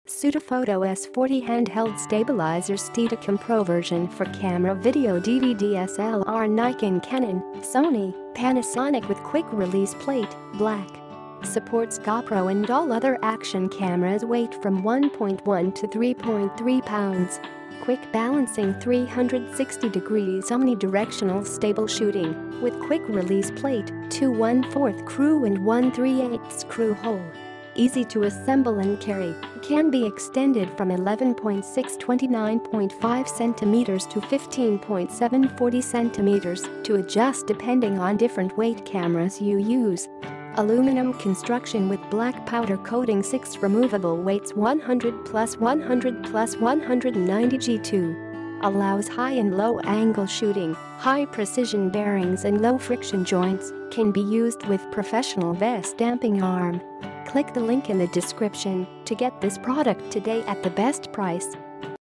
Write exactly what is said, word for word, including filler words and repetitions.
SUTEFOTO S forty Handheld Stabilizer Steadicam Pro version for camera video D V D S L R Nikon Canon, Sony, Panasonic with quick release plate, black. Supports GoPro and all other action cameras. Weight from one point one to three point three pounds. Quick balancing three hundred sixty degrees omni-directional stable shooting with quick release plate, two one fourth screw and one three eighths screw hole. Easy to assemble and carry, can be extended from eleven point six to twenty-nine point five centimeters to fifteen point seven to forty centimeters to adjust depending on different weight cameras you use. Aluminum construction with black powder coating. Six removable weights. one hundred plus one hundred plus one hundred ninety G two. Allows high and low angle shooting, high precision bearings and low friction joints. Can be used with professional vest damping arm. Click the link in the description to get this product today at the best price.